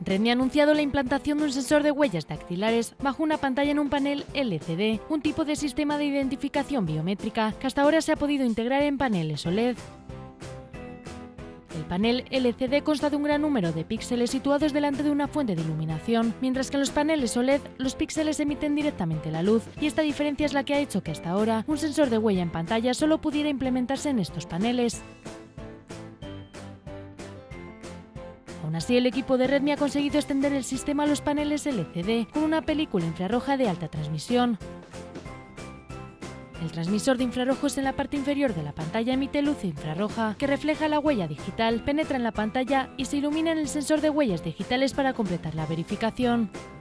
Redmi ha anunciado la implantación de un sensor de huellas dactilares bajo una pantalla en un panel LCD, un tipo de sistema de identificación biométrica que hasta ahora se ha podido integrar en paneles OLED. El panel LCD consta de un gran número de píxeles situados delante de una fuente de iluminación, mientras que en los paneles OLED los píxeles emiten directamente la luz, y esta diferencia es la que ha hecho que hasta ahora un sensor de huella en pantalla solo pudiera implementarse en estos paneles. Aún así, el equipo de Redmi ha conseguido extender el sistema a los paneles LCD con una película infrarroja de alta transmisión. El transmisor de infrarrojos en la parte inferior de la pantalla emite luz infrarroja que refleja la huella digital, penetra en la pantalla y se ilumina en el sensor de huellas digitales para completar la verificación.